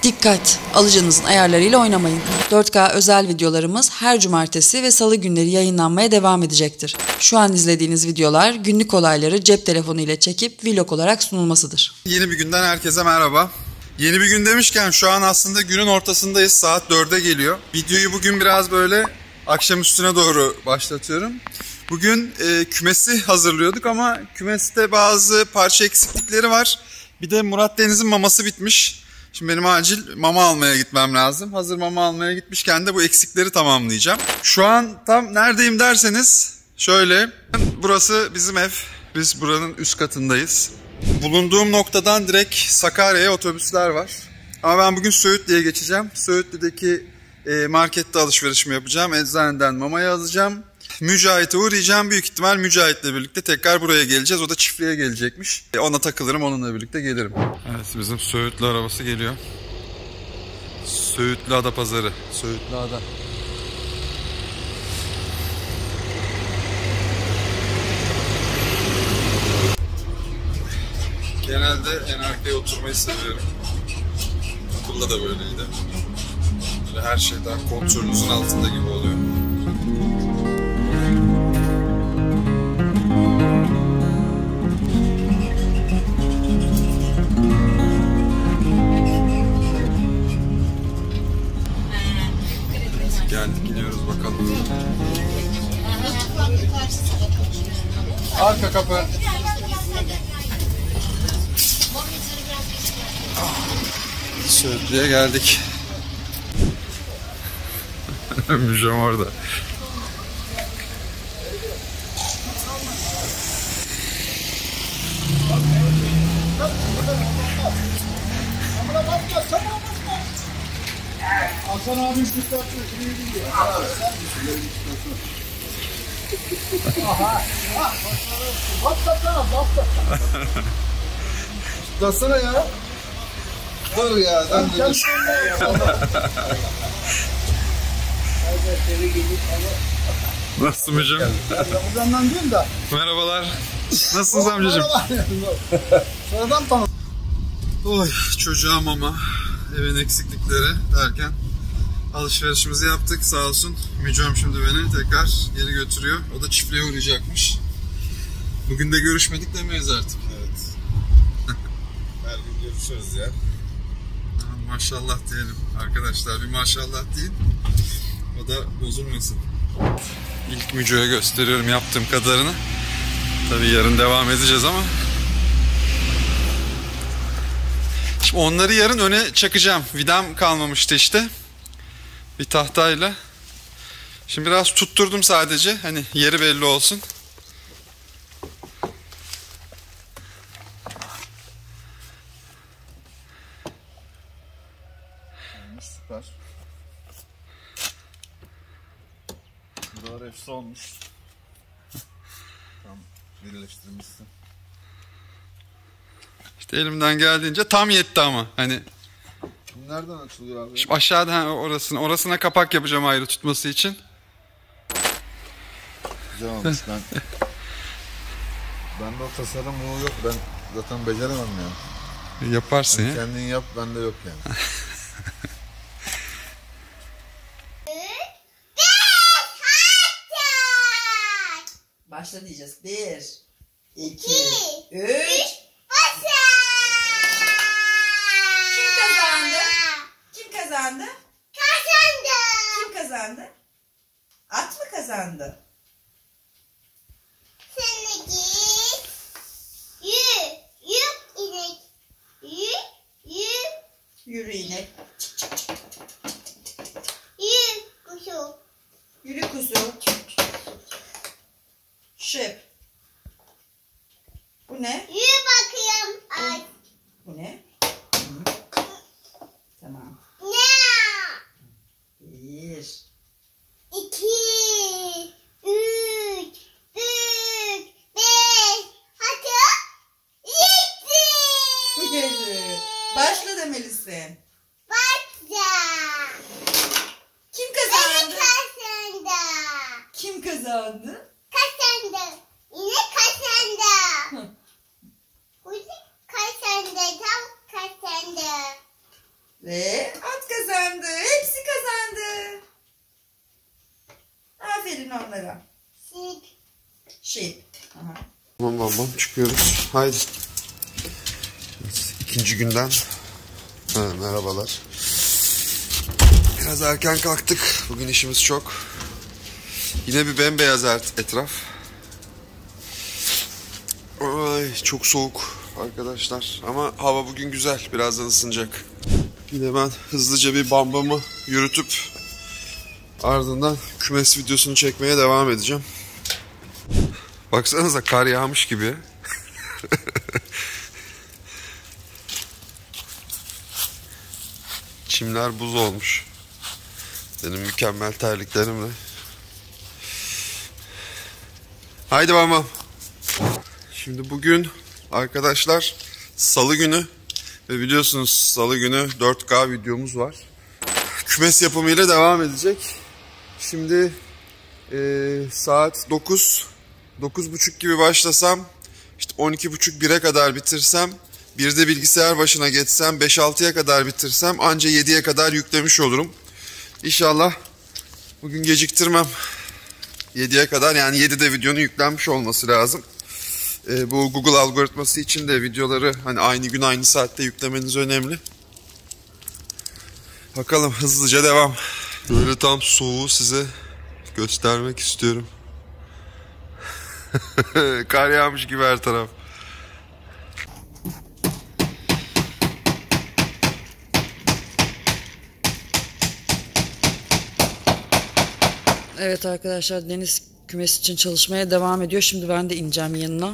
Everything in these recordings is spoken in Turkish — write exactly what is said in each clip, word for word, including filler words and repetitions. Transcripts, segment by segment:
Dikkat! Alıcınızın ayarlarıyla oynamayın. dört K özel videolarımız her cumartesi ve salı günleri yayınlanmaya devam edecektir. Şu an izlediğiniz videolar günlük olayları cep telefonu ile çekip vlog olarak sunulmasıdır. Yeni bir günden herkese merhaba. Yeni bir gün demişken şu an aslında günün ortasındayız. Saat dörde geliyor. Videoyu bugün biraz böyle akşam üstüne doğru başlatıyorum. Bugün e, kümesi hazırlıyorduk ama kümeste bazı parça eksiklikleri var. Bir de Murat Deniz'in maması bitmiş. Şimdi benim acil mama almaya gitmem lazım. Hazır mama almaya gitmişken de bu eksikleri tamamlayacağım. Şu an tam neredeyim derseniz şöyle. Burası bizim ev. Biz buranın üst katındayız. Bulunduğum noktadan direkt Sakarya'ya otobüsler var. Ama ben bugün Söğütlü'ye geçeceğim. Söğütlü'deki markette alışverişimi yapacağım. Eczaneden mamayı alacağım. Mücahit'e uğrayacağım. Büyük ihtimal Mücahit'le birlikte tekrar buraya geleceğiz. O da çiftliğe gelecekmiş. Ona takılırım, onunla birlikte gelirim. Evet, bizim Söğütlü arabası geliyor. Söğütlü Ada Pazarı. Söğütlü Ada. Genelde en arkaya oturmayı seviyorum. Okulda da böyleydi. Böyle her şey daha kontrolünüzün altında gibi oluyor. Geldik, gidiyoruz bakalım. Arka kapı. Söğütlü'ye geldik. Müjom orada. Hasan abim tutarsa şimdi gidiyor. Aha. Atlasana, atlasana. Atlasana ya. Dur ya, ben de Nasılsın Müjom? Ramazan'dan diyeyim de. Merhabalar. Nasılsınız amcacığım? Sıradan tanı. Oy, çocuğa mama, evin eksiklikleri derken alışverişimizi yaptık. Sağ olsun Müjom şimdi beni tekrar geri götürüyor. O da çiftliğe uğrayacakmış. Bugün de görüşmedik demeyiz artık. Evet. Her gün görüşürüz ya. Maşallah diyelim arkadaşlar, bir maşallah deyin. O da bozulmasın. İlk Müjo'ya gösteriyorum yaptığım kadarını. Tabii yarın devam edeceğiz ama. Şimdi onları yarın öne çakacağım. Vidam kalmamıştı işte. Bir tahtayla. Şimdi biraz tutturdum sadece. Hani yeri belli olsun. Süper. Buralar efsane olmuş. Tam birleştirmişsin. İşte elimden geldiğince tam yetti ama hani. Nereden açılıyor abi? Şimdi aşağıda ha, orasına, orasına kapak yapacağım ayrı tutması için. Güzel olmuş ben. Bende o tasarım ruhu yok. Ben zaten beceremem yani. Yaparsın ya. Kendin yap, bende yok yani. Başla diyeceğiz. Bir, iki, üç. Kim kazandı? Kim kazandı? Kazandı. Kim kazandı? At mı kazandı? Sen git. Yü. Yü inek. Yü. Yü. Yürü inek. Yü. Kuşu. Yürü kuzu. Şıp. Bu ne? Yü bakayım. Ay. Bu ne? Tamam. Ne? Bir. İki. Üç. Dört. Beş. Hadi. Yedi. Yedi. Başla demelisin. Başla. Kim Ben kazandı? kazandım. Ve at kazandı. Hepsi kazandı. Aferin onlara. Sik. Şey. Aha. Tamam bam bam çıkıyoruz. Haydi. İkinci günden. Ha, merhabalar. Biraz erken kalktık. Bugün işimiz çok. Yine bir bembeyaz etraf. Ay, çok soğuk arkadaşlar. Ama hava bugün güzel. Birazdan ısınacak. Yine ben hızlıca bir bambamı yürütüp ardından kümes videosunu çekmeye devam edeceğim. Baksanıza kar yağmış gibi. Çimler buz olmuş. Benim mükemmel terliklerimle. Haydi babam. Şimdi bugün arkadaşlar salı günü ve biliyorsunuz salı günü dört K videomuz var. Kümes yapımıyla devam edecek. Şimdi e, saat dokuz, dokuz buçuk gibi başlasam, işte on iki buçuk bire kadar bitirsem, birde bilgisayar başına geçsem, beş altıya kadar bitirsem anca yediye kadar yüklemiş olurum. İnşallah bugün geciktirmem. yediye kadar, yani yedide videonun yüklenmiş olması lazım. Ee, bu Google algoritması için de videoları hani aynı gün aynı saatte yüklemeniz önemli. Bakalım, hızlıca devam. Böyle tam soğuğu size göstermek istiyorum. Kar yağmış gibi her taraf. Evet arkadaşlar, Deniz kümes için çalışmaya devam ediyor. Şimdi ben de ineceğim yanına.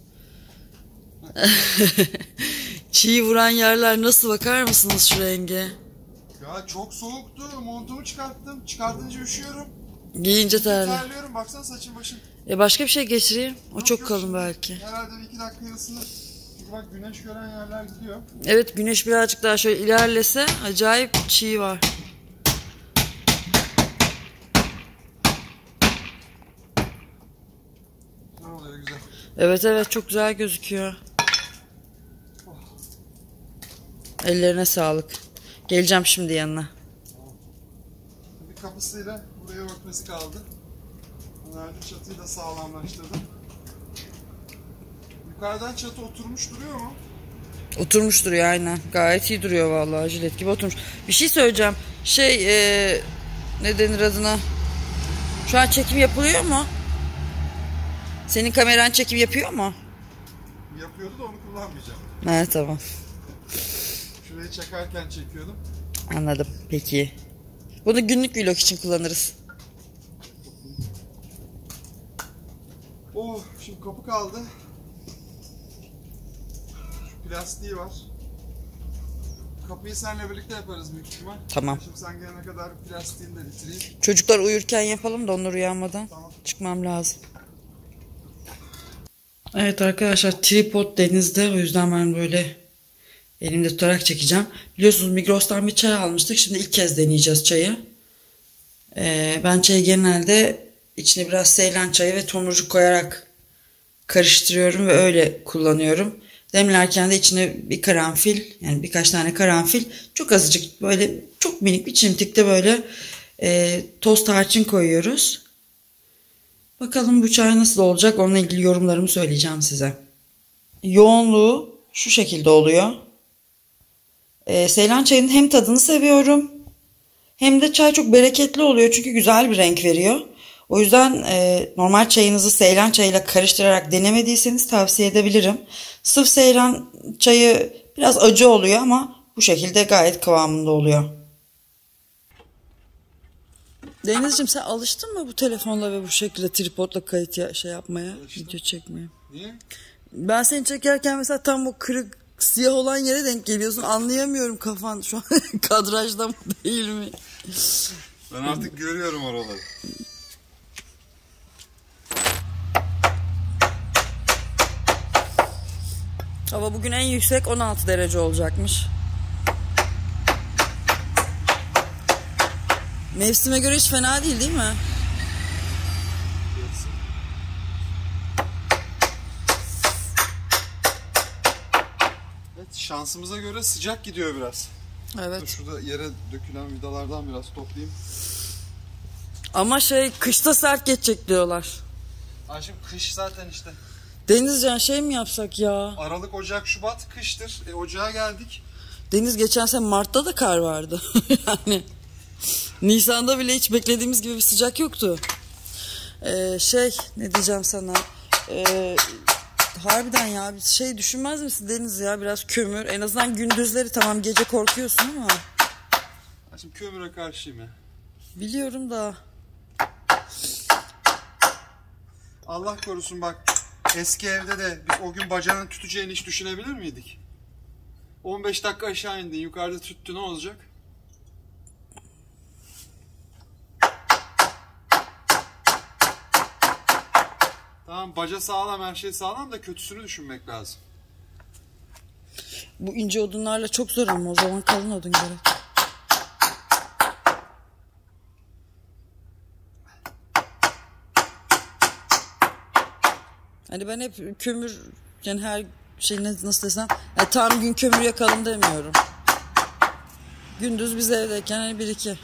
Çiğ vuran yerler nasıl, bakar mısınız şu renge? Ya çok soğuktu. Montumu çıkarttım. Çıkartınca üşüyorum. Giyince terli. Terliyorum. Baksana saçım başım. E başka bir şey geçireyim. O Yok, çok yok, kalın şimdi belki. Herhalde bir iki dakika ısınır. Çünkü bak güneş gören yerler gidiyor. Evet, güneş birazcık daha şöyle ilerlese acayip çiğ var. Ne oluyor güzel. Evet evet, çok güzel gözüküyor. Ellerine sağlık. Geleceğim şimdi yanına. Bir kapısıyla buraya örtmesi kaldı. Onlarca çatıyı da sağlamlaştırdım. Yukarıdan çatı oturmuş duruyor mu? Oturmuş duruyor aynen. Gayet iyi duruyor vallahi, jilet gibi oturmuş. Bir şey söyleyeceğim. Şey ee, ne denir adına? Şu an çekim yapılıyor mu? Senin kameran çekim yapıyor mu? Yapıyordu da onu kullanmayacağım. Evet, tamam. Şurayı çekerken çekiyordum. Anladım. Peki. Bunu günlük vlog için kullanırız. Oh, şimdi kapı kaldı. Şu plastiği var. Kapıyı seninle birlikte yaparız büyük ihtimal. Tamam. Şimdi sen gelene kadar plastiğini de bitireyim. Çocuklar uyurken yapalım da onlar uyanmadan. Tamam. Çıkmam lazım. Evet arkadaşlar, tripod Deniz'de, o yüzden ben böyle elimde tutarak çekeceğim. Biliyorsunuz Migros'tan bir çay almıştık. Şimdi ilk kez deneyeceğiz çayı. Ee, ben çayı genelde içine biraz Seylan çayı ve tomurcuk koyarak karıştırıyorum ve öyle kullanıyorum. Demlerken de içine bir karanfil, yani birkaç tane karanfil, çok azıcık, böyle çok minik bir çimtikte böyle e, toz tarçın koyuyoruz. Bakalım bu çay nasıl olacak, onunla ilgili yorumlarımı söyleyeceğim size. Yoğunluğu şu şekilde oluyor. Ee, Seylan çayının hem tadını seviyorum hem de çay çok bereketli oluyor, çünkü güzel bir renk veriyor. O yüzden e, normal çayınızı Seylan çayıyla karıştırarak denemediyseniz tavsiye edebilirim. Sırf Seylan çayı biraz acı oluyor ama bu şekilde gayet kıvamında oluyor. Denizciğim, sen alıştın mı bu telefonla ve bu şekilde tripodla kayıt ya, şey yapmaya, Alıştım. video çekmeye? Niye? Ben seni çekerken mesela tam o kırık siyah olan yere denk geliyorsun. Anlayamıyorum, kafan şu an kadrajda mı değil mi? Ben artık görüyorum oraları. Hava bugün en yüksek on altı derece olacakmış. Mevsime göre hiç fena değil, değil mi? Evet, şansımıza göre sıcak gidiyor biraz. Dur, Evet. şurada yere dökülen vidalardan biraz toplayayım. Ama şey kışta sert geçecek diyorlar. Ayşem kış zaten işte. Denizcan şey mi yapsak ya? Aralık, Ocak, Şubat kıştır. E, Ocağa geldik. Deniz geçen sene Mart'ta da kar vardı. Yani Nisan'da bile hiç beklediğimiz gibi bir sıcak yoktu. Ee, şey ne diyeceğim sana? Ee, harbiden ya bir şey düşünmez misin Deniz ya, biraz kömür. En azından gündüzleri tamam, gece korkuyorsun ama. Ayşem kömüre karşıyım ya. Biliyorum da. Allah korusun bak. Eski evde de biz o gün bacanın tüteceğini hiç düşünebilir miydik? on beş dakika aşağı indin, yukarıda tüttü, ne olacak? Tamam, baca sağlam, her şey sağlam da kötüsünü düşünmek lazım. Bu ince odunlarla çok zor ama o zaman kalın odun gerek. Hani ben hep kömür, yani her şey nasıl desem, yani tam gün kömür yakalım demiyorum. Gündüz biz evdeyken hani bir iki.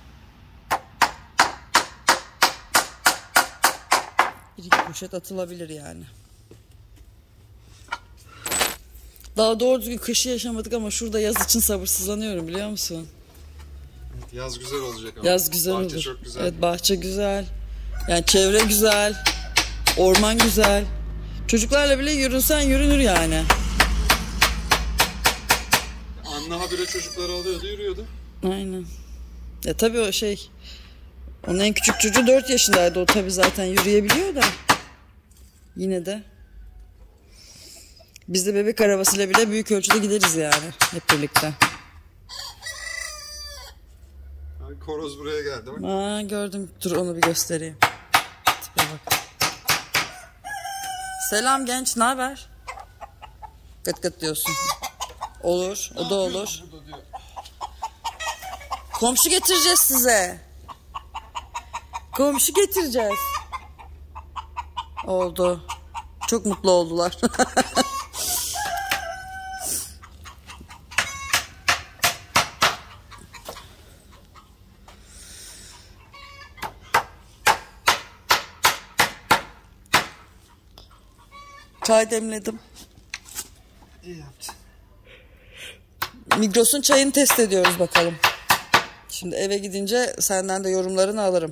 Bir iki poşet atılabilir yani. Daha doğru düzgün kışı yaşamadık ama şurada yaz için sabırsızlanıyorum, biliyor musun? Yaz güzel olacak ama. Yaz güzel Bahçe olur. çok güzel. Evet, bahçe güzel. Yani çevre güzel. Orman güzel. Çocuklarla bile yürünsen yürünür yani. Anne habire çocukları alıyordu, yürüyordu. Aynen. Ya tabii o şey, onun en küçük çocuğu dört yaşındaydı. O tabii zaten yürüyebiliyor da. Yine de. Biz de bebek arabasıyla bile büyük ölçüde gideriz yani. Hep birlikte. Ay, Koroz buraya geldi bak. Aa, gördüm. Dur onu bir göstereyim. Tipe bak. Selam genç, ne haber? Gıt gıt diyorsun. Olur, o da olur. Komşu getireceğiz size. Komşu getireceğiz. Oldu. Çok mutlu oldular. Çay demledim. İyi yaptın. Migros'un çayını test ediyoruz bakalım. Şimdi eve gidince senden de yorumlarını alırım.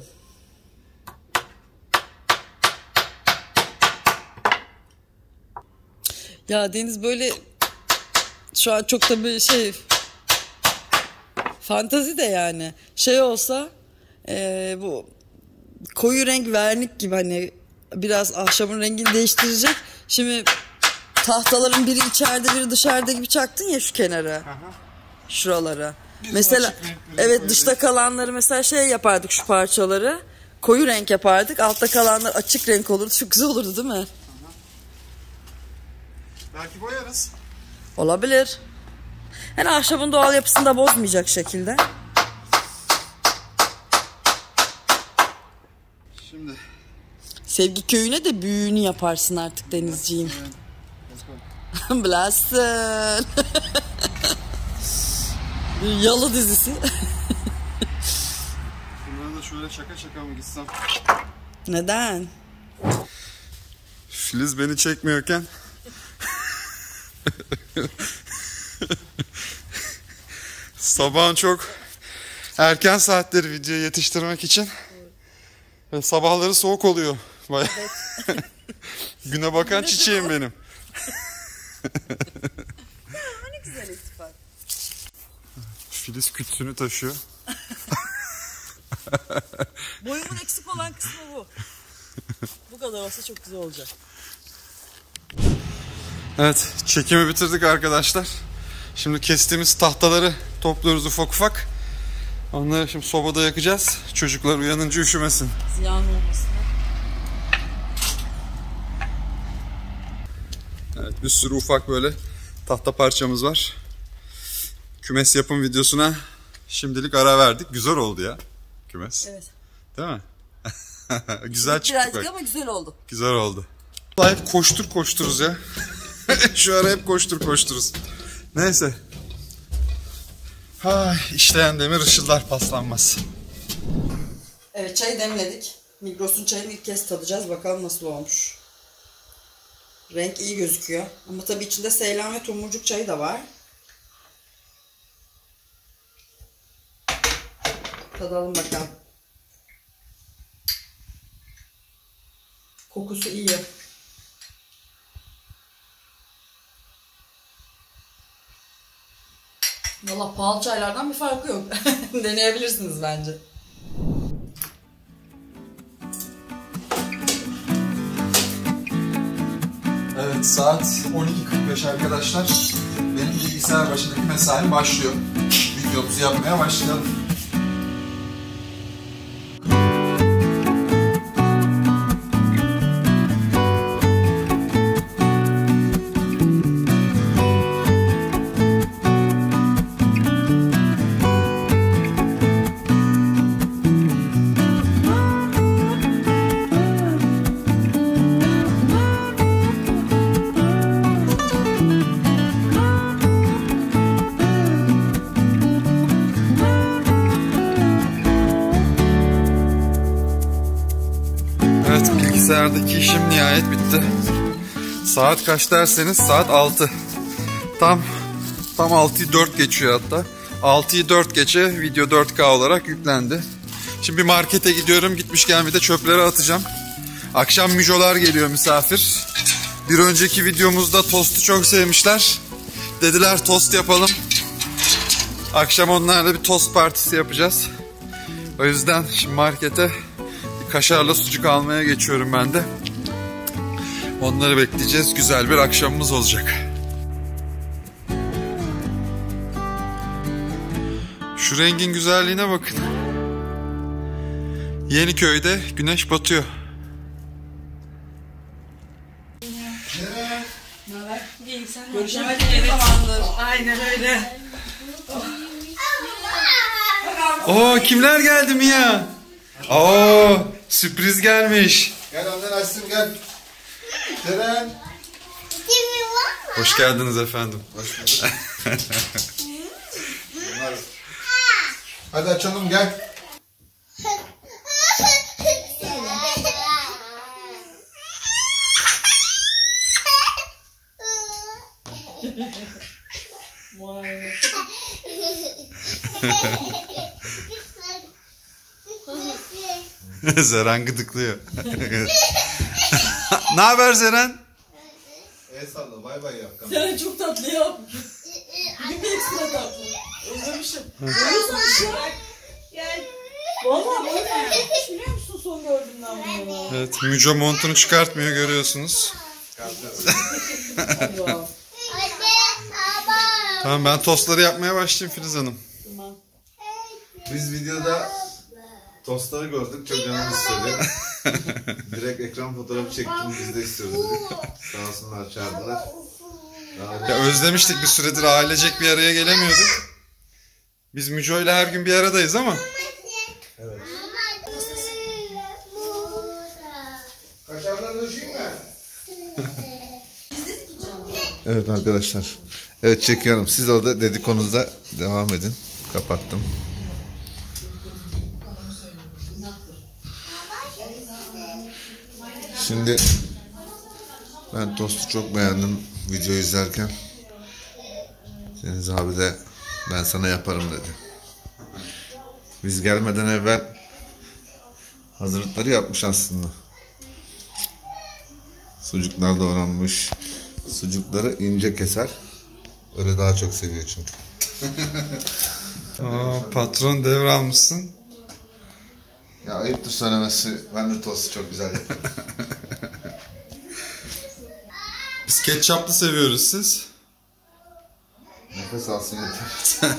Ya Deniz, böyle şu an çok da bir şey fantazi de yani. Şey olsa ee, bu koyu renk vernik gibi, hani biraz ahşabın rengini değiştirecek. Şimdi tahtaların biri içeride biri dışarıda gibi çaktın ya şu kenara. Aha. Şuralara. Biz Mesela açık renkleri evet, koyu dışta renk. kalanları mesela şey yapardık, şu parçaları koyu renk yapardık. Altta kalanlar açık renk olurdu. Çok güzel olurdu değil mi? Belki boyarız. Olabilir. Yani ahşabın doğal yapısını da bozmayacak şekilde. Şimdi. Sevgi köyüne de büyüğünü yaparsın artık Denizciğim. Blasın. Yalı dizisi. Bunları da şöyle şaka şaka mı gitsem? Neden? Filiz beni çekmiyorken sabahın çok erken saatleri video yetiştirmek için ve sabahları soğuk oluyor. Bayağı. Güne bakan çiçeğim benim. Ne güzel istifak. Filiz kütsünü taşıyor. Boyumun eksik olan kısmı bu. Bu kadar olsa çok güzel olacak. Evet, çekimi bitirdik arkadaşlar. Şimdi kestiğimiz tahtaları topluyoruz ufak ufak. Onları şimdi sobada yakacağız. Çocuklar uyanınca üşümesin. Ziyan olmasın. Evet, bir sürü ufak böyle tahta parçamız var. Kümes yapım videosuna şimdilik ara verdik. Güzel oldu ya kümes. Evet. Değil mi? Güzel çıktı Birazcık bak. ama güzel oldu. Güzel oldu. Vallahi hep koştur koşturuz ya. Şu ara hep koştur koşturuz. Neyse. Ay, işleyen demir ışıldar paslanmaz. Evet, çayı demledik. Migros'un çayını ilk kez tadacağız. Bakalım nasıl olmuş. Renk iyi gözüküyor. Ama tabii içinde Seylan ve tomurcuk çayı da var. Tadalım bakalım. Kokusu iyi. Valla pahalı çaylardan bir farkı yok. Deneyebilirsiniz bence. Evet, saat on iki kırk beş arkadaşlar. Benim bilgisayar başındaki mesaim başlıyor. Videomuzu yapmaya başlayalım. Evet, bilgisayardaki işim nihayet bitti. Saat kaç derseniz saat altı. Tam tam altıyı dört geçiyor hatta. altıyı dört geçe video dört K olarak yüklendi. Şimdi bir markete gidiyorum. Gitmişken bir de çöpleri atacağım. Akşam müjolar geliyor misafir. Bir önceki videomuzda tostu çok sevmişler. Dediler tost yapalım. Akşam onlarla bir tost partisi yapacağız. O yüzden şimdi markete kaşarla sucuk almaya geçiyorum ben de. Onları bekleyeceğiz. Güzel bir akşamımız olacak. Şu rengin güzelliğine bakın. Yeniköy'de güneş batıyor. Görüşmek üzere zamandır. Aynen öyle. Oo, kimler geldi Mia? Oo, sürpriz gelmiş. Gel annen açsın gel. Ceren. Kimi var mı? Hoş geldiniz efendim. Hoş bulduk. Hadi açalım gel. Zeren gıdıklıyor. Ne haber Zeren? El salla bay bay yap. Sen çok tatlı ya. Bugün bir ekstra tatlı. Özlemişim. Görüyorsan şu an. Gel. Valla böyle. Hiç biliyor musun son gördüğümden bunu? Evet, Müco montunu çıkartmıyor görüyorsunuz. Hadi bakalım. Tamam, ben tostları yapmaya başlayayım Filiz Hanım. Tamam. Biz videoda tostları gördük çok canımız istedi. Direkt ekran fotoğrafı çektim biz de istiyoruz dedik. Sağ olsunlar çağırdılar. Daha Ya özlemiştik, bir süredir ailecek bir araya gelemiyorduk. Biz Müco ile her gün bir aradayız ama. Evet. Kaşarları döşeyim mi? Evet arkadaşlar. Evet çekiyorum. Siz orada dedikodunuzda devam edin. Kapattım. Şimdi ben tostu çok beğendim videoyu izlerken. Deniz abi de ben sana yaparım dedi. Biz gelmeden evvel hazırlıkları yapmış aslında. Sucuklar doğranmış. Sucukları ince keser. Öyle daha çok seviyor çünkü. Aa, patron devralmışsın. Ya ayıptır söylemesi. Ben de tostu çok güzel yaparım. Biz ketçaplı seviyoruz, siz. Nefes alsın yeter.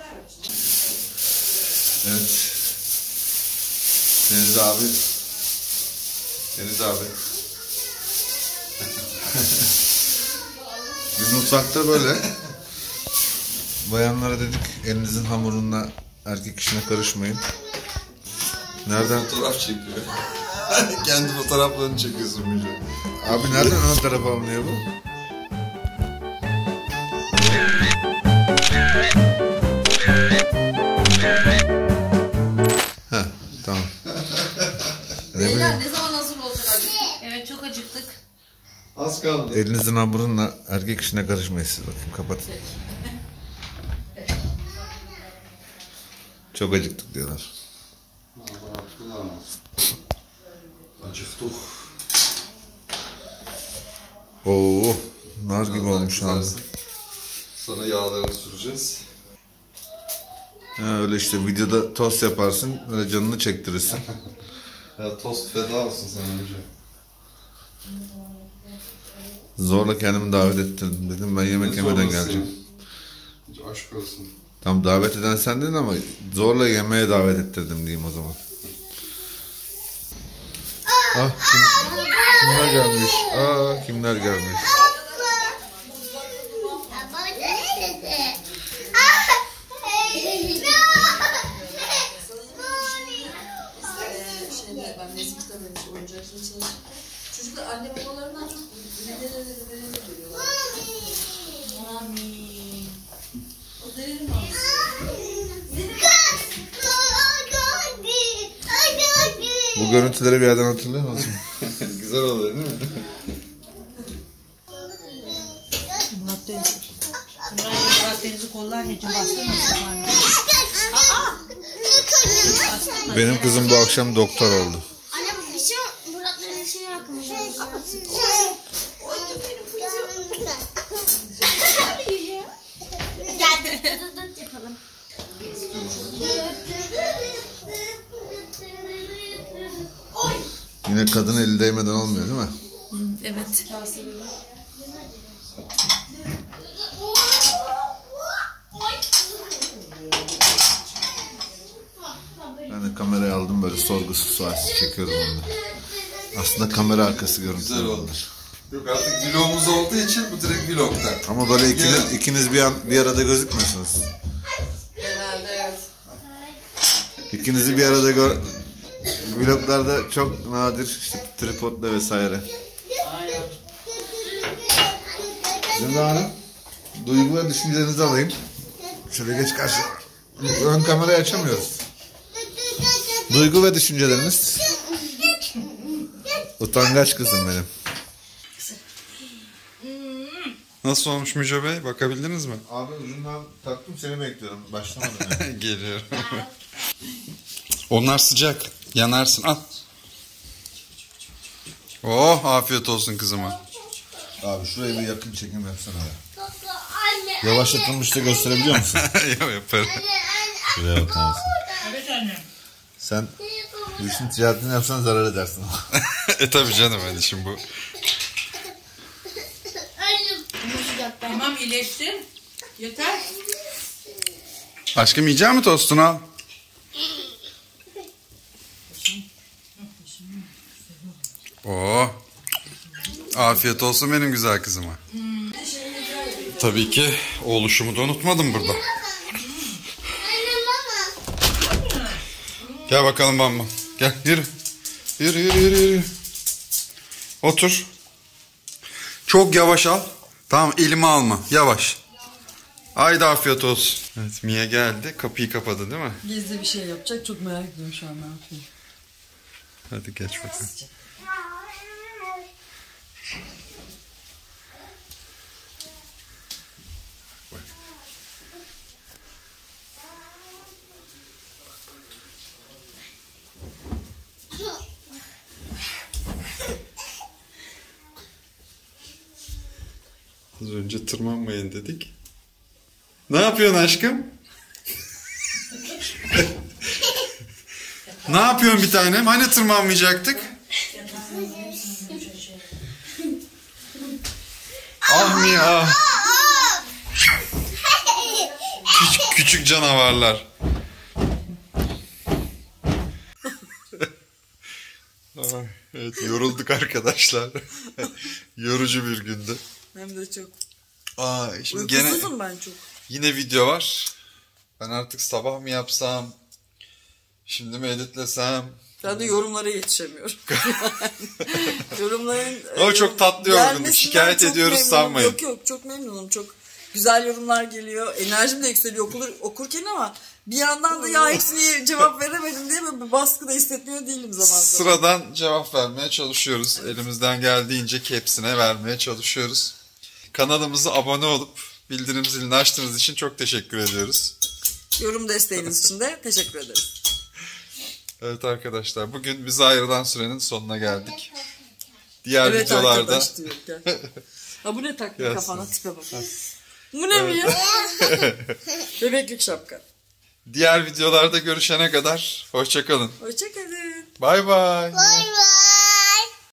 Evet. Deniz abi Deniz abi. Biz mutfakta böyle. Bayanlara dedik elinizin hamurunla erkek işine karışmayın. Nereden? Fotoğraf çekiyor. Kendi fotoğraflarını çekiyorsun Müjde. Abi nereden ön tarafa alınıyor bu? Heh, tamam. Beyler ne zaman hazır olacak? Evet çok acıktık. Az kaldı. Elinizin hamurunla erkek işine karışmayın siz, bakayım kapat. Çok acıktık diyorlar. Acıktık. Oo, nar gibi olmuş abi. Sonra yağlarını süreceğiz. Ha, öyle işte videoda tost yaparsın, öyle canını çektirirsin. Ya tost feda olsun sana Müjde. Zorla kendimi davet ettirdim. Dedim ben yemek yemeden geleceğim. Hiç aşk olsun. Tam davet eden sendin ama zorla yemeğe davet ettirdim diyeyim o zaman. Ah, kim, kimler gelmiş? Aa, kimler gelmiş? Şeyde ben Nezik'te demiş oyuncak için çalışıyorum. Çocuklar anne babalarından çok neler görüyorlar. Amin. O derin Bu görüntüleri bir yerden hatırlıyor musun? Güzel oluyor değil mi? Murat Deniz. Murat Deniz'i kolla anneciğim bastırmasın anne. Benim kızım bu akşam doktor oldu. Anne bu bir şey Murat'la bir şey yakmış. Gel dur dur yapalım. Yine kadın eli değmeden olmuyor değil mi? Evet. Ben de kamerayı aldım böyle sorgusuz sualsiz çekiyorum onu. Aslında kamera arkası görüntüler Güzel oldu. bunlar. Yok artık vlogumuz olduğu için bu direkt vlogda. Ama böyle ikiniz, Genel- ikiniz bir, an, bir arada gözükmüyorsunuz. genelde evet. İkinizi bir arada gör... Vloglarda çok nadir işte tripodla vesaire. Zümra Hanım, duygu ve düşüncelerinizi alayım. Şöyle geç karşıya. Ön kamerayı açamıyoruz. Duygu ve düşünceleriniz. Utangaç kızım benim. Nasıl olmuş Müjde Bey? Bakabildiniz mi? Abi ucundan taktım, seni bekliyorum. Başlamadım yani. Geliyorum. Onlar sıcak. Yanarsın. Al. Oh, afiyet olsun kızıma. Abi şuraya bir yakın çekim yapsana ya. Anne. Yavaşlatılmış da gösterebiliyor musun? Yok yaparım. Şuraya bakar mısın? Evet annem. Sen bu işin ticaretini yapsan zarar edersin. e tabi canım hani şimdi bu. Tamam iyileştin. Yeter. Aşkım yiyecek mi tostunu al? Oh. Afiyet olsun benim güzel kızıma. Tabii ki oğluşumu da unutmadım burada. Anne mama. Gel bakalım Bambam. Gel yürü. Yürü yürü yürü yürü. Otur. Çok yavaş al. Tamam elimi alma. Yavaş. Haydi afiyet olsun. Evet Mia geldi. Kapıyı kapadı değil mi? Gizli bir şey yapacak. Çok merak ediyorum şu an ne yapayım. Hadi geç bakalım. Az önce tırmanmayın dedik. Ne yapıyorsun aşkım? Ne yapıyorsun bir tanem? Hani tırmanmayacaktık? Ah Mia. Küçük, küçük canavarlar. Ay, evet Yorulduk arkadaşlar. Yorucu bir gündü. Hem de çok. Aa, şimdi gene Uykusuzum ben çok. yine video var. Ben artık sabah mı yapsam? Şimdi mi editlesem? Ben de yorumlara yetişemiyorum. Yorumların O e, çok tatlı yorgunluk. gelmesinden Şikayet çok ediyoruz memnunum. sanmayın. Yok yok çok memnunum. Çok güzel yorumlar geliyor. Enerjim de yükseliyor okur, okurken ama bir yandan da ya hepsine cevap veremedim diye böyle bir baskı da hissetmiyor değilim zaman zaman. Sıradan cevap vermeye çalışıyoruz. Elimizden geldiğince hepsine vermeye çalışıyoruz. Kanalımıza abone olup bildirim zilini açtığınız için çok teşekkür ediyoruz. Yorum desteğiniz için de teşekkür ederiz. Evet arkadaşlar, bugün bize ayrılan sürenin sonuna geldik. Diğer Evet videolarda arkadaş diyor. Gel. Ha bu ne taktın Gelsin. kafana, tipe bak. Bu ne mi ya? Bebeklik şapka. diğer videolarda görüşene kadar hoşça kalın. Hoşçakalın. Bay bay. Bay bay.